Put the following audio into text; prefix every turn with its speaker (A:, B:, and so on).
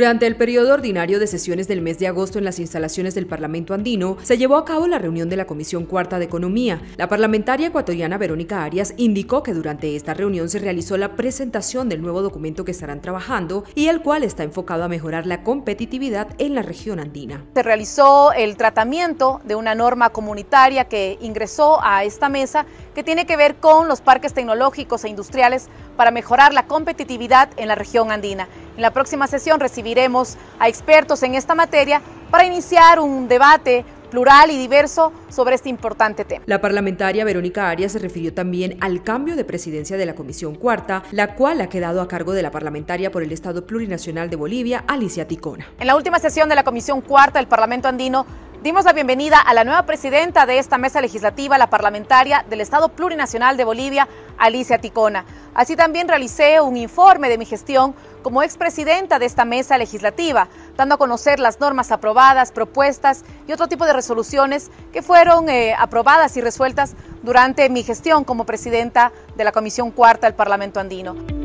A: Durante el periodo ordinario de sesiones del mes de agosto en las instalaciones del Parlamento andino, se llevó a cabo la reunión de la Comisión Cuarta de Economía. La parlamentaria ecuatoriana Verónica Arias indicó que durante esta reunión se realizó la presentación del nuevo documento que estarán trabajando y el cual está enfocado a mejorar la competitividad en la región andina.
B: Se realizó el tratamiento de una norma comunitaria que ingresó a esta mesa que tiene que ver con los parques tecnológicos e industriales para mejorar la competitividad en la región andina. En la próxima sesión recibiremos a expertos en esta materia para iniciar un debate plural y diverso sobre este importante tema.
A: La parlamentaria Verónica Arias se refirió también al cambio de presidencia de la Comisión Cuarta, la cual ha quedado a cargo de la parlamentaria por el Estado Plurinacional de Bolivia, Alicia Ticona.
B: En la última sesión de la Comisión Cuarta del Parlamento andino, dimos la bienvenida a la nueva presidenta de esta mesa legislativa, la parlamentaria del Estado Plurinacional de Bolivia, Alicia Ticona. Así también realicé un informe de mi gestión como expresidenta de esta mesa legislativa, dando a conocer las normas aprobadas, propuestas y otro tipo de resoluciones que fueron aprobadas y resueltas durante mi gestión como presidenta de la Comisión Cuarta del Parlamento andino.